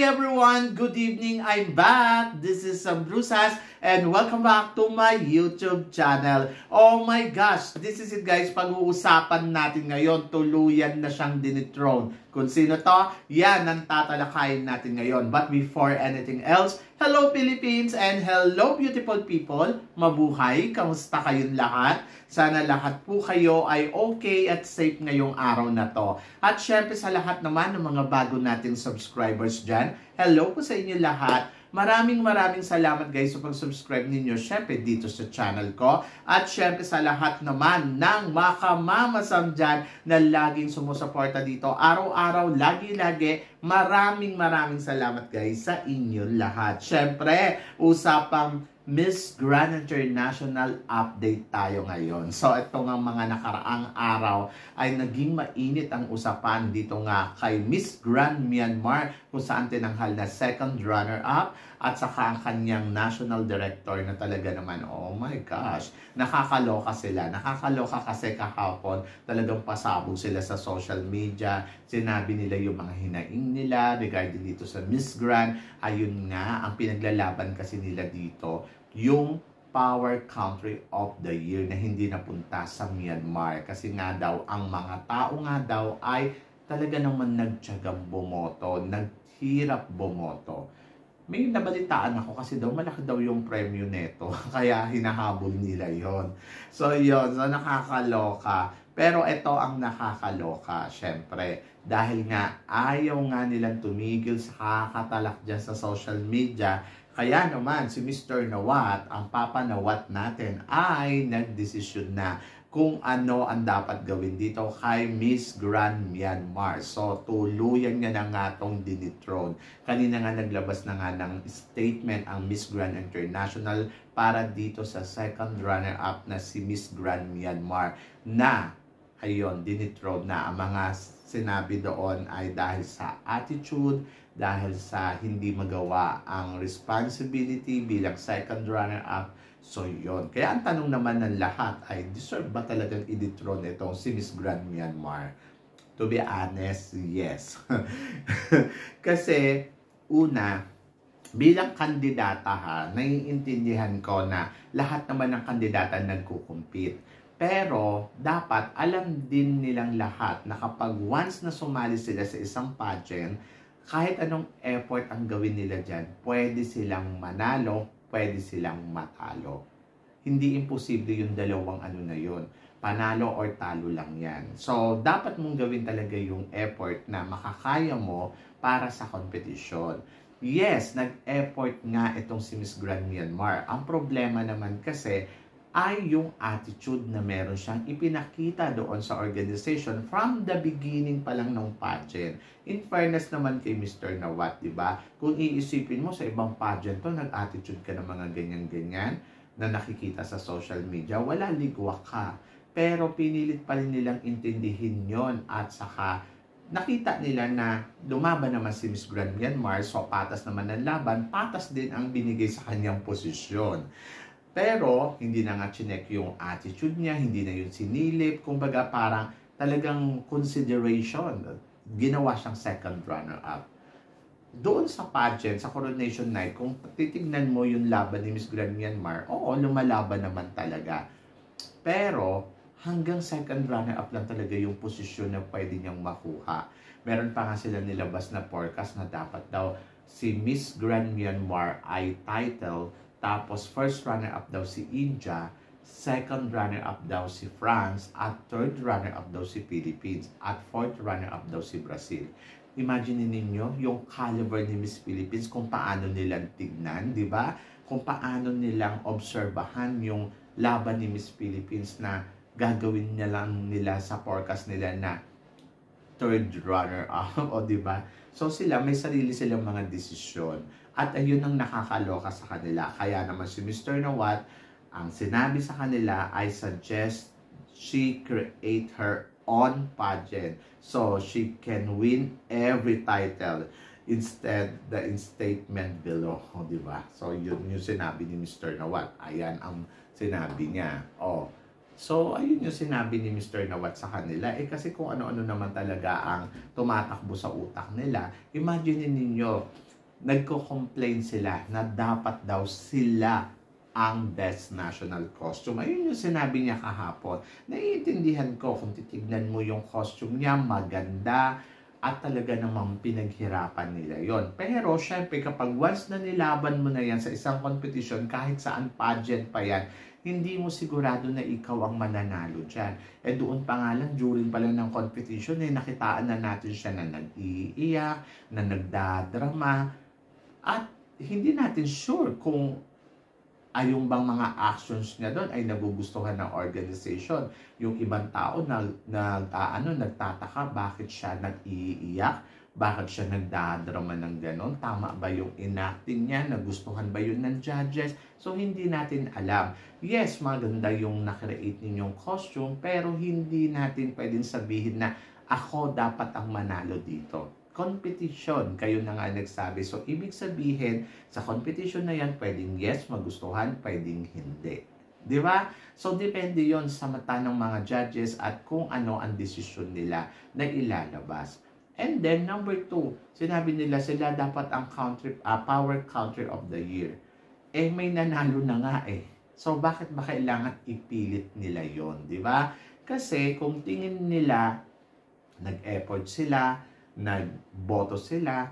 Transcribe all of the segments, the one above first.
everyone! Good evening! I'm back! This is Brusas and welcome back to my YouTube channel. Oh my gosh! This is it guys, pag-uusapan natin ngayon, tuluyan na siyang dinithrone. Kung sino to, yan ang tatalakayin natin ngayon. But before anything else, hello Philippines and hello beautiful people! Mabuhay! Kamusta kayong lahat? Sana lahat po kayo ay okay at safe ngayong araw na to. At syempre sa lahat naman ng mga bago nating subscribers dyan, hello po sa inyo lahat. Maraming salamat guys sa pag-subscribe ninyo syempre dito sa channel ko. At syempre sa lahat naman ng makamamasam dyan na laging sumusuporta dito. Araw-araw, lagi-lagi. Maraming salamat guys sa inyo lahat. Syempre, usapang Miss Grand International update tayo ngayon. So ito nga mga nakaraang araw ay naging mainit ang usapan dito nga kay Miss Grand Myanmar kung saan tinanghal na second runner-up at saka ang kanyang national director na talaga naman, oh my gosh, nakakaloka sila. Nakakaloka kasi kahapon talagang pasabog sila sa social media. Sinabi nila yung mga hinaing nila regarding dito sa Miss Grand. Ayun nga, ang pinaglalaban kasi nila dito, yung Power Country of the Year na hindi napunta sa Myanmar. Kasi nga daw, ang mga tao nga daw ay talaga naman nagtiyagang bumoto, naghirap bumoto. May nabalitaan ako kasi daw malaki daw yung premyo neto. Kaya hinahabol nila yon. So yun, so nakakaloka. Pero ito ang nakakaloka, syempre. Dahil nga ayaw nga nilang tumigil sa kakatalak dyan sa social media. Kaya naman si Mr. Nawat, ang Papa Nawat natin, ay nagdesisyon na kung ano ang dapat gawin dito kay Miss Grand Myanmar. So, tuluyan nga na nga itong dinithrone. Kanina nga naglabas na nga ng statement ang Miss Grand International para dito sa second runner-up na si Miss Grand Myanmar na, ayun, dinithrone na. Ang mga sinabi doon ay dahil sa attitude, dahil sa hindi magawa ang responsibility bilang second runner-up. So yun. Kaya ang tanong naman ng lahat ay, deserve ba talagang i-dethrone itong si Miss Grand Myanmar? To be honest, yes. Kasi, una, bilang kandidata ha, naiintindihan ko na lahat naman ng kandidata nagkukumpit. Pero, dapat alam din nilang lahat na kapag once na sumali sila sa isang pageant, kahit anong effort ang gawin nila dyan, pwede silang manalo, pwede silang matalo. Hindi imposible yung dalawang ano na yun. Panalo or talo lang yan. So, dapat mong gawin talaga yung effort na makakaya mo para sa competition. Yes, nag-effort nga itong si Miss Grand Myanmar. Ang problema naman kasi ay yung attitude na meron siyang ipinakita doon sa organization from the beginning pa lang ng pageant. In fairness naman kay Mr. Nawat, di ba? Kung iisipin mo sa ibang pageant to, nag-attitude ka ng mga ganyan-ganyan na nakikita sa social media, wala ligwa ka. Pero pinilit pa rin nilang intindihin yon at saka nakita nila na lumaban naman si Miss Grand Myanmar, so patas naman ang laban, patas din ang binigay sa kanyang posisyon. Pero, hindi na nga chinek yung attitude niya, hindi na yun sinilip. Kumbaga, parang talagang consideration. Ginawa siyang second runner-up. Doon sa pageant, sa coronation night, kung titignan mo yung laban ni Miss Grand Myanmar, oo, lumalaban naman talaga. Pero, hanggang second runner-up lang talaga yung posisyon na pwede niyang makuha. Meron pa nga sila nilabas na forecast na dapat daw si Miss Grand Myanmar ay title. Tapos, first runner-up daw si India, second runner-up daw si France, at third runner-up daw si Philippines, at fourth runner-up daw si Brazil. Imagine ninyo yung caliber ni Miss Philippines, kung paano nilang tignan, di ba? Kung paano nilang obserbahan yung laban ni Miss Philippines na gagawin niya lang nila sa forecast nila na third runner-up, o di ba? So sila, may sarili silang mga desisyon. At ayun ang nakakaloka sa kanila. Kaya naman si Mr. Nawat, ang sinabi sa kanila, I suggest she create her own pageant so she can win every title instead the statement below. O, diba? So yun yung sinabi ni Mr. Nawat. Ayan ang sinabi niya. O, so ayun yung sinabi ni Mr. Nawat sa kanila. Eh kasi kung ano-ano naman talaga ang tumatakbo sa utak nila, imagine ninyo, nagko-complain sila na dapat daw sila ang best national costume. Ayun yung sinabi niya kahapon. Naiintindihan ko kung titignan mo yung costume niya, maganda, at talaga namang pinaghirapan nila yon. Pero syempre kapag once na nilaban mo na yan sa isang competition, kahit saan pageant pa yan, hindi mo sigurado na ikaw ang mananalo dyan. Eh doon pa nga lang, during pa lang ng competition, nakitaan na natin siya na nag-iiyak, na nagdadrama, at hindi natin sure kung yung bang mga actions niya doon ay nagugustuhan ng organization. Yung ibang tao nagtataka bakit siya nag-iiyak, bakit siya nagdadrama ng ganon, tama ba yung enacting niya, nagustuhan ba yun ng judges? So hindi natin alam. Yes, maganda yung na-create ninyong costume, pero hindi natin pwedeng sabihin na ako dapat ang manalo dito. Competition, kayo na nga nagsabi. So, ibig sabihin, sa competition na yan, pwedeng yes, magustuhan, pwedeng hindi. Di ba? So, depende yon sa mata ng mga judges at kung ano ang desisyon nila na ilalabas. And then, number 2, sinabi nila sila dapat ang power country of the year. Eh, may nanalo na nga eh. So, bakit ba kailangan ipilit nila yon, di ba? Kasi, kung tingin nila, nag-effort sila, nagboto sila,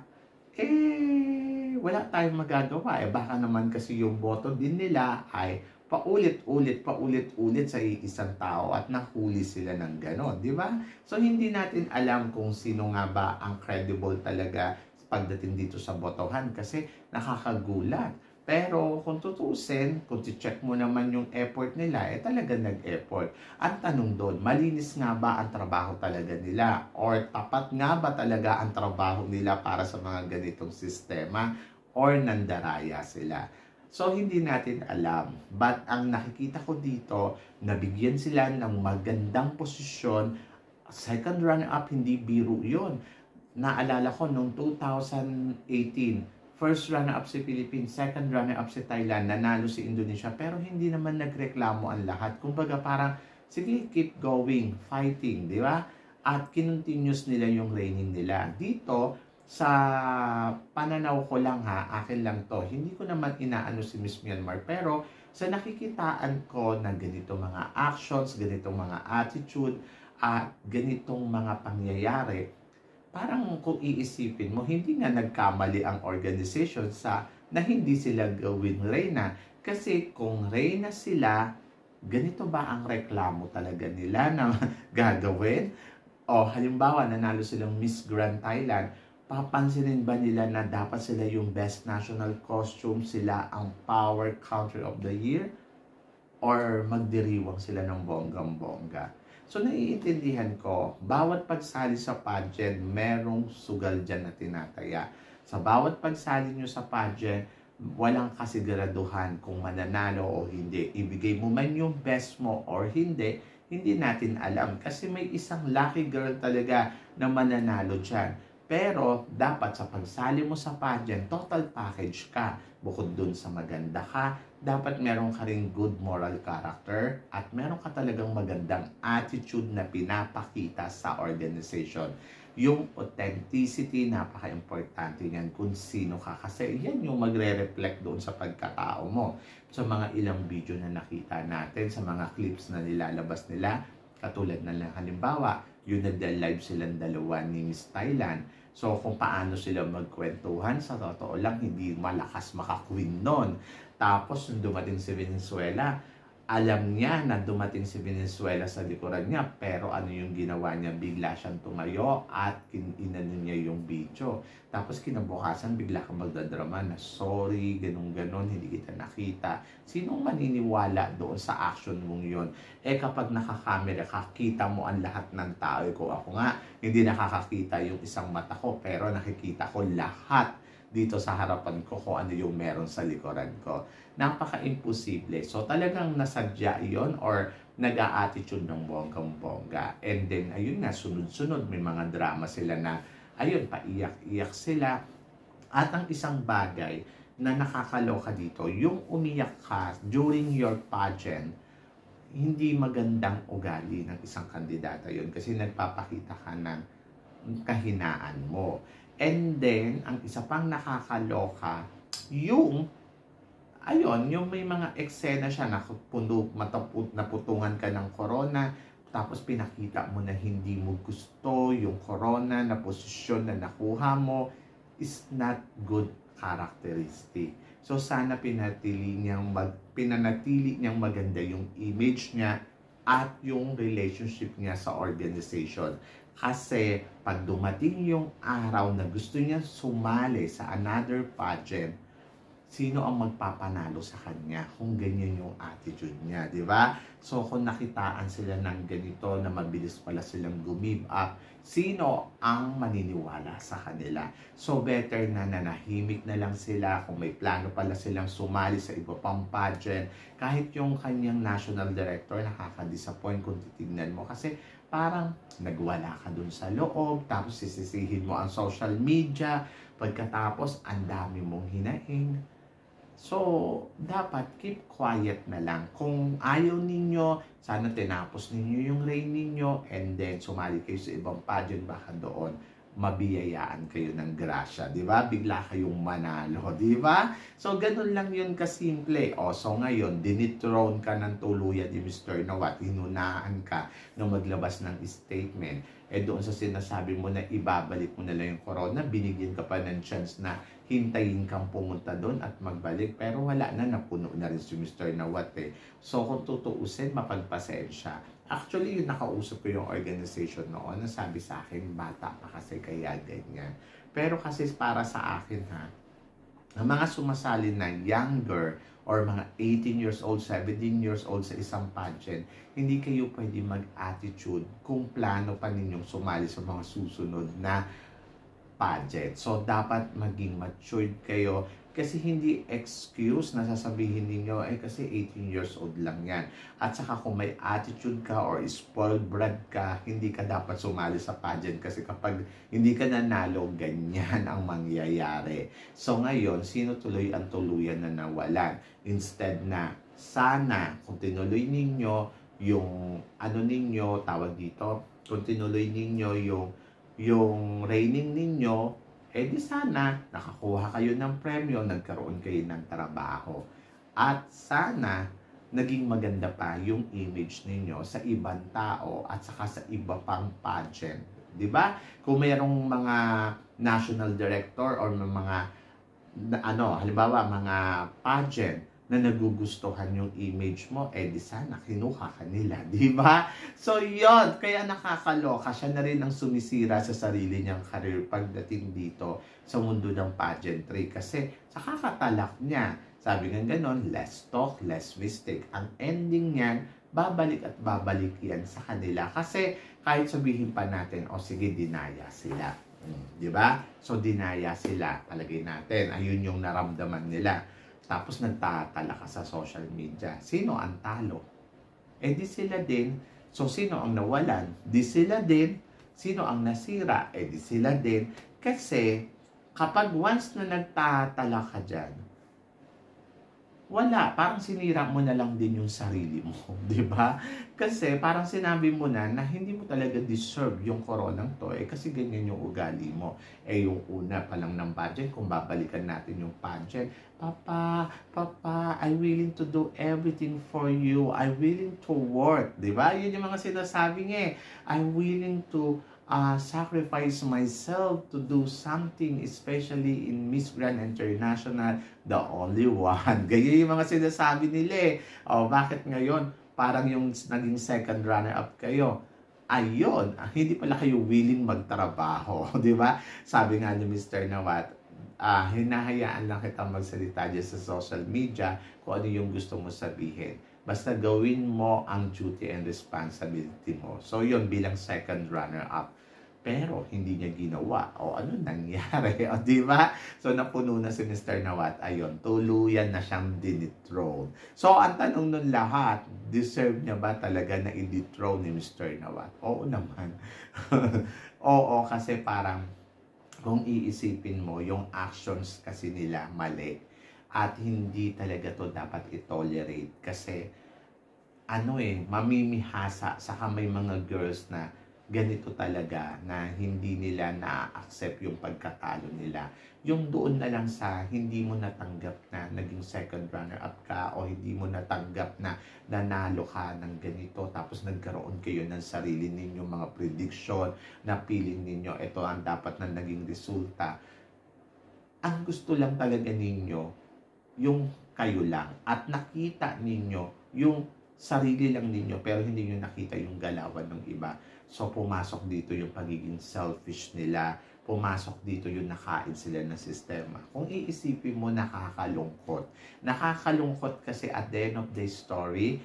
wala tayong magagawa. Baka naman kasi yung boto din nila ay paulit-ulit sa isang tao at nahuli sila ng ganon, di ba? So, hindi natin alam kung sino nga ba ang credible talaga pagdating dito sa botohan kasi nakakagulat. Pero kung tutusin, kung check mo naman yung effort nila, talaga nag-effort. Ang tanong doon, malinis nga ba ang trabaho talaga nila? Or tapat nga ba talaga ang trabaho nila para sa mga ganitong sistema? Or nandaraya sila? So, hindi natin alam. But ang nakikita ko dito, nabigyan sila ng magandang posisyon. Second runner-up, hindi biro yun. Naalala ko noong 2018, first runner-up si Philippines, second runner-up si Thailand, nanalo si Indonesia, pero hindi naman nagreklamo ang lahat. Kumbaga parang, sige, keep going, fighting, di ba? At kinontinuous nila yung reigning nila. Dito, sa pananaw ko lang akin lang to, hindi ko naman inaano si Miss Myanmar, pero sa nakikitaan ko na ganitong mga actions, ganitong mga attitude, at ganitong mga pangyayari, parang kung iisipin mo, hindi nga nagkamali ang organization na hindi sila gawing reyna. Kasi kung reyna sila, ganito ba ang reklamo talaga nila na gagawin? O halimbawa, nanalo silang Miss Grand Thailand, papansinin ba nila na dapat sila yung best national costume, sila ang power country of the year? Or magdiriwang sila ng bonggang-bongga? So, naiintindihan ko, bawat pagsali sa pageant, merong sugal dyan na tinataya. Sa bawat pagsali nyo sa pageant, walang kasiguraduhan kung mananalo o hindi. Ibigay mo man yung best mo or hindi, hindi natin alam. Kasi may isang lucky girl talaga na mananalo dyan. Pero, dapat sa pagsali mo sa pageant, total package ka. Bukod dun sa maganda ka, dapat meron ka rin good moral character at meron ka talagang magandang attitude na pinapakita sa organization. Yung authenticity, napaka-importante yan kung sino ka. Kasi yan yung magre-reflect doon sa pagkatao mo. Sa mga ilang video na nakita natin, sa mga clips na nilalabas nila, katulad na lang halimbawa, yung nagda-live silang dalawa ni Miss Thailand. So, kung paano sila magkwentuhan, sa totoo lang, hindi malakas makakwin nun. Tapos, nung dumating si Venezuela, alam niya na dumating si Venezuela sa likuran niya, pero ano yung ginawa niya? Bigla siyang tumayo at inano niya yung video. Tapos kinabukasan, bigla kang magdadrama na sorry, ganun-ganon, hindi kita nakita. Sinong maniniwala doon sa action mong yun? Kapag nakakamera ka, kita mo ang lahat ng tao. Kung ako nga, hindi nakakakita yung isang mata ko, pero nakikita ko lahat dito sa harapan ko kung ano yung meron sa likuran ko. Napaka-imposible. So, talagang nasadya yon or nag-a-attitude ng bonggang-bongga. And then, ayun nga, sunod-sunod, may mga drama sila na, ayun, paiyak-iyak sila. At ang isang bagay na nakakaloka dito, yung umiyak ka during your pageant, hindi magandang ugali ng isang kandidata yon kasi nagpapakita ka ng kahinaan mo. And then, ang isa pang nakakaloka, yung yung may mga eksena siya na naputungan ka ng corona, tapos pinakita mo na hindi mo gusto yung corona na posisyon na nakuha mo, is not good characteristic. So sana pinanatili niyang maganda yung image niya at yung relationship niya sa organization. Kasi pag dumating yung araw na gusto niya sumali sa another pageant, sino ang magpapanalo sa kanya kung ganyan yung attitude niya, di ba? So kung nakitaan sila ng ganito na mabilis pala silang give up, sino ang maniniwala sa kanila? So better na nanahimik na lang sila kung may plano pala silang sumali sa iba pang pageant. Kahit yung kanyang national director, nakaka-disappoint kung titignan mo kasi parang nagwala ka dun sa loob, tapos sisisihin mo ang social media, pagkatapos ang dami mong hinaing. So, dapat keep quiet na lang. Kung ayaw ninyo, sana tinapos ninyo yung reign ninyo and then sumali kayo sa ibang pageant, baka doon mabiyayaan kayo ng grasya, di ba? Bigla kayong manalo, di ba? So, ganun lang yun kasimple. O, so ngayon, dinithrone ka ng tuluyan ni Mr. Nawat, hinunaan ka na maglabas ng statement. Eh, doon sa sinasabi mo na ibabalik mo na lang yung corona, binigyan ka pa ng chance na hintayin kang pumunta doon at magbalik. Pero wala na, napuno na rin si Mr. Nawat eh. So, kung tutuusin, mapagpasensya. Actually, yung nakausap ko yung organization noon, nasabi sa akin, bata pa kasi kaya ganyan. Pero kasi para sa akin ha, ang mga sumasali na younger or mga 18 years old, 17 years old sa isang pageant, hindi kayo pwede mag-attitude kung plano pa ninyong sumali sa mga susunod na pageant. So, dapat maging matured kayo kasi hindi excuse na sasabihin ninyo, kasi 18 years old lang yan. At saka kung may attitude ka or spoiled brat ka, hindi ka dapat sumali sa pageant kasi kapag hindi ka nanalo, ganyan ang mangyayari. So ngayon, sino tuloy ang tuluyan na nawalan? Instead na, sana kung tinuloy ninyo yung tawag dito, kung tinuloy ninyo yung reigning ninyo, di sana nakakuha kayo ng premyo, nagkaroon kayo ng trabaho. At sana naging maganda pa yung image ninyo sa ibang tao at saka sa iba pang pageant. Diba? Kung mayroong mga national director or mga halimbawa mga pageant na nagugustuhan yung image mo, di sana kinuha ka nila, di ba? So, yon kaya nakakaloka. Siya na rin ang sumisira sa sarili niyang career pagdating dito sa mundo ng pageantry kasi sa kakatalak niya. Sabi nga ganon, less talk, less mistake. Ang ending niyan, babalik at babalik yan sa kanila. Kasi kahit sabihin pa natin, sige, dinaya sila. Di ba? So, dinaya sila. Palagay natin, ayun yung naramdaman nila. Tapos nagtatala ka sa social media. Sino ang talo? Di sila din. So, sino ang nawalan? Di sila din. Sino ang nasira? Di sila din. Kasi, kapag once na nagtatala ka dyan, wala. Parang sinira mo na lang din yung sarili mo. Di ba? Kasi parang sinabi mo na hindi mo talaga deserve yung koronang to. Kasi ganyan yung ugali mo. Yung una pa lang ng pageant, kung babalikan natin yung pageant, Papa, I'm willing to do everything for you. I'm willing to work. Di ba? Yun yung mga sinasabi niya. I'm willing to sacrifice myself to do something, especially in Miss Grand International, the only one. Ganyan yung mga sinasabi nila bakit ngayon parang yung naging second runner-up kayo? Ayun, hindi pala kayo willing magtrabaho, di ba? Sabi nga ni Mr. Nawat, hinahayaan lang kitang magsalita dyan sa social media kung ano yung gusto mo sabihin. Basta gawin mo ang duty and responsibility mo. So yun, bilang second runner-up. Pero hindi niya ginawa. Ano nangyari? Di ba? So napuno na si Mr. Nawat. Ayun, tuluyan na siyang dinithrone. So ang tanong nun lahat, deserve niya ba talaga na i-dethrone ni Mr. Nawat? Oo naman. Oo, kasi parang kung iisipin mo, yung actions kasi nila mali. At hindi talaga to dapat i-tolerate. Kasi, mamimihasa. Saka may mga girls na ganito talaga na hindi nila na-accept yung pagkatalo nila. Yung doon na lang sa hindi mo natanggap na naging second runner-up ka o hindi mo natanggap na nanalo ka ng ganito tapos nagkaroon kayo ng sarili ninyong mga prediction na feeling ninyo ito ang dapat na naging resulta. Ang gusto lang talaga ninyo yung kayo lang at nakita ninyo yung sarili lang ninyo pero hindi nyo nakita yung galawan ng iba. So pumasok dito yung pagiging selfish nila, pumasok dito yung nakain sila ng sistema. Kung iisipin mo, nakakalungkot. Nakakalungkot kasi at the end of the story,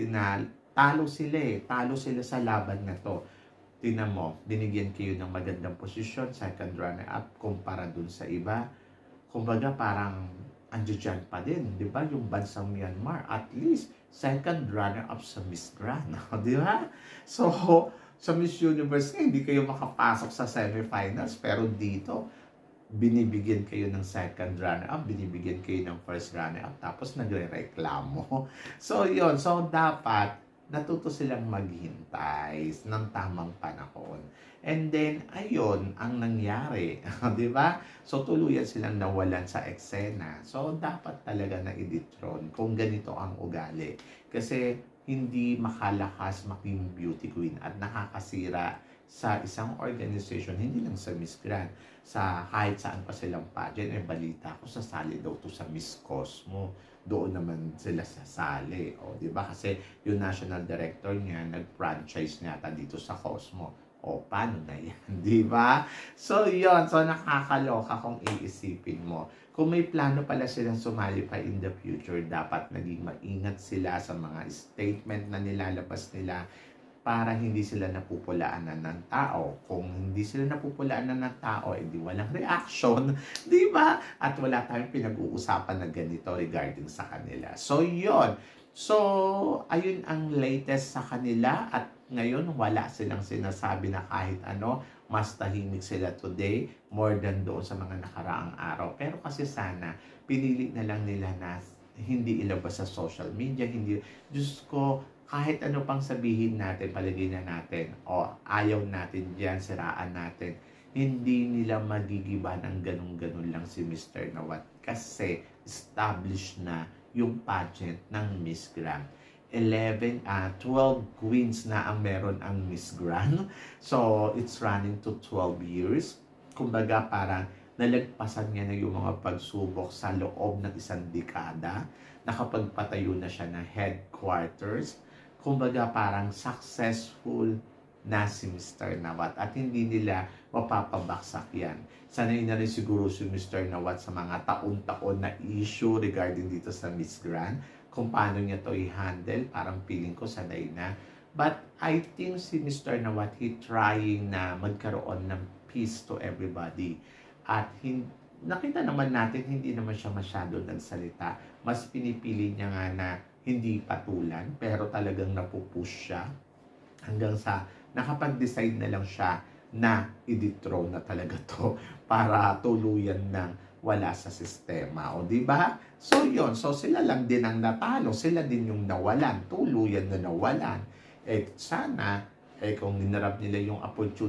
talo sila talo sila sa laban na to. Tingnan mo, binigyan kayo ng magandang posisyon, second runner-up, kumpara dun sa iba. Kumbaga parang andiyan pa din, di ba? Yung bansang Myanmar, at least second runner-up sa Miss Grand, di ba? So, sa Miss Universe hindi kayo makapasok sa semifinals, pero dito, binibigyan kayo ng second runner-up, binibigyan kayo ng first runner-up, tapos nagre-reklamo. So, yun. So, dapat, natuto silang maghintay ng tamang panahon. And then, ayun, ang nangyari. Di ba? So, tuluyan silang nawalan sa eksena. So, dapat talaga na i-dethrone kung ganito ang ugali. Kasi, hindi makalakas maging beauty queen at nakakasira sa isang organization, hindi lang sa Miss Grand, sa kahit saan pa silang pageant, balita ko, sasali daw to sa Miss Cosmo. Doon naman sila sasali. O, di ba? Kasi yung national director niya, nag-franchise niya dito sa Cosmo. O, paano na yan? Di ba? So, yun. So, nakakaloka kung iisipin mo. Kung may plano pala silang sumali pa in the future, dapat naging maingat sila sa mga statement na nilalabas nila para hindi sila napupulaanan ng tao. Kung hindi sila napupulaanan ng tao, edi walang reaction, di ba? At wala tayong pinag-uusapan na ganito regarding sa kanila. So, yun. So, ayun ang latest sa kanila at ngayon wala silang sinasabi na kahit ano, mas tahimik sila today more than doon sa mga nakaraang araw. Pero kasi sana, pinili na lang nila na hindi ilabas sa social media, hindi, Diyos ko, kahit ano pang sabihin natin, palagay na natin, o ayaw natin diyan, siraan natin, hindi nila magigiba ng ganun-ganun lang si Mr. Nawat kasi established na yung pageant ng Miss Grand. 12 queens na ang meron ang Miss Grand. So, it's running to 12 years. Kumbaga, parang nalagpasan niya na yung mga pagsubok sa loob ng isang dekada. Nakapagpatayo na siya ng headquarters. Kumbaga, parang successful na si Mr. Nawat at hindi nila mapapabaksak yan. Sanay na rin siguro si Mr. Nawat sa mga taon-taon na issue regarding dito sa Miss Grand. Kung paano niya to i-handle, parang feeling ko sanay na. But I think si Mr. Nawat, he trying na magkaroon ng peace to everybody. At nakita naman natin, hindi naman siya masyado nagsalita. Mas pinipili niya nga na hindi patulan, pero talagang napupush siya hanggang sa nakapag-decide na lang siya na i-dethrone na talaga to para tuluyan ng wala sa sistema. O, di ba? So, yun. So, sila lang din ang natalo. Sila din yung nawalan. Tuluyan na nawalan. Eh, sana, kung ninarap nila yung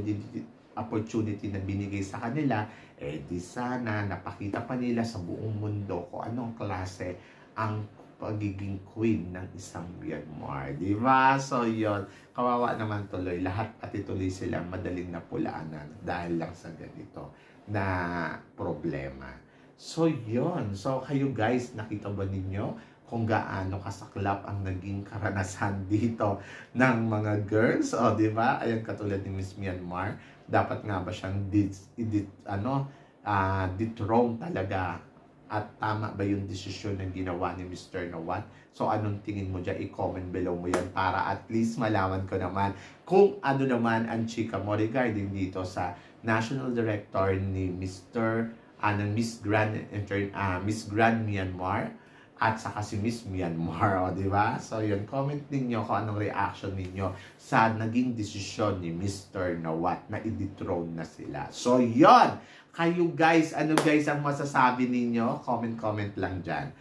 opportunity na binigay sa kanila, di sana napakita pa nila sa buong mundo kung anong klase ang pagiging queen ng isang Myanmar. Di ba? So, yun. Kawawa naman tuloy. Lahat pati tuloy silang madaling napulaanan dahil lang sa ganito na problema. So, yun. So, kayo guys, nakita ba ninyo kung gaano kasaklap ang naging karanasan dito ng mga girls? O, di ba? Ayan, katulad ni Miss Myanmar. Dapat nga ba siyang dethrone talaga? At tama ba yung desisyon na ginawa ni Mr. Nawat? So, anong tingin mo dyan? I-comment below mo yan para at least malaman ko naman kung ano naman ang chika mo regarding dito sa National Director ni ng Miss Grand Myanmar at saka si Miss Myanmar, o, di ba? So, yun, comment ninyo kung anong reaction ninyo sa naging desisyon ni Mr. Nawat na i-dethrone na sila. So, yun! Kayo guys, ano guys ang masasabi ninyo? Comment lang dyan.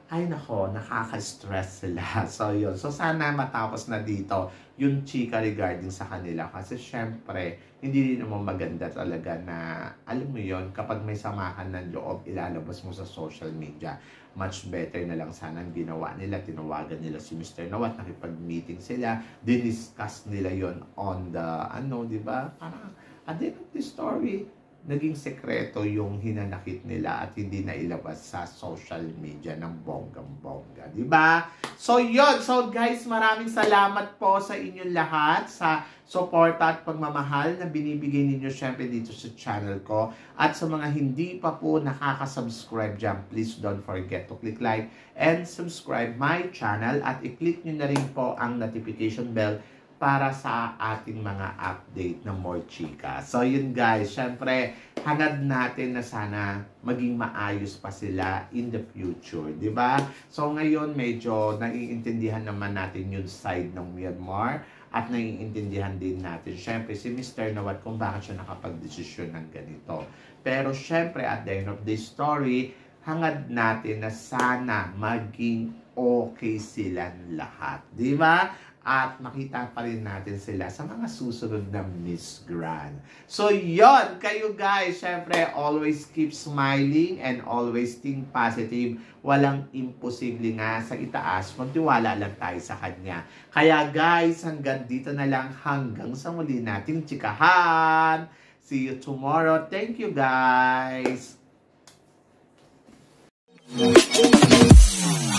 ay nako, nakaka-stress sila. So yun. So sana matapos na dito yung chika regarding sa kanila. Kasi syempre, hindi din naman maganda talaga na, alam mo yun, kapag may samahan ng loob, ilalabas mo sa social media. Much better na lang sana ang ginawa nila. Tinawagan nila si Mr. Nawat, nakipag-meeting sila. Diniscuss nila yon on the, di ba? Parang, at the end of the story, naging sekreto yung hinanakit nila at hindi na ilabas sa social media ng bonggang-bongga. Diba? So, yun. So, guys, maraming salamat po sa inyong lahat sa suporta at pagmamahal na binibigay ninyo syempre dito sa channel ko. At sa mga hindi pa po nakaka-subscribe dyan, please don't forget to click like and subscribe my channel at i-click nyo na rin po ang notification bell para sa ating mga update na more chika. So yun guys, syempre hangad natin na sana maging maayos pa sila in the future, di ba? So ngayon medyo naiintindihan naman natin yung side ng Myanmar at naiintindihan din natin syempre si Mr. Nawat kung bakit siya nakapag-desisyon ng ganito. Pero syempre at the end of the story, hangad natin na sana maging okay silang lahat, di ba? At makita pa rin natin sila sa mga susunod na Miss Grand. So, yon kayo guys, syempre, always keep smiling and always think positive. Walang imposible nga sa itaas. Magtiwala lang tayo sa kanya. Kaya guys, hanggang dito na lang. Hanggang sa muli nating chikahan. See you tomorrow. Thank you guys.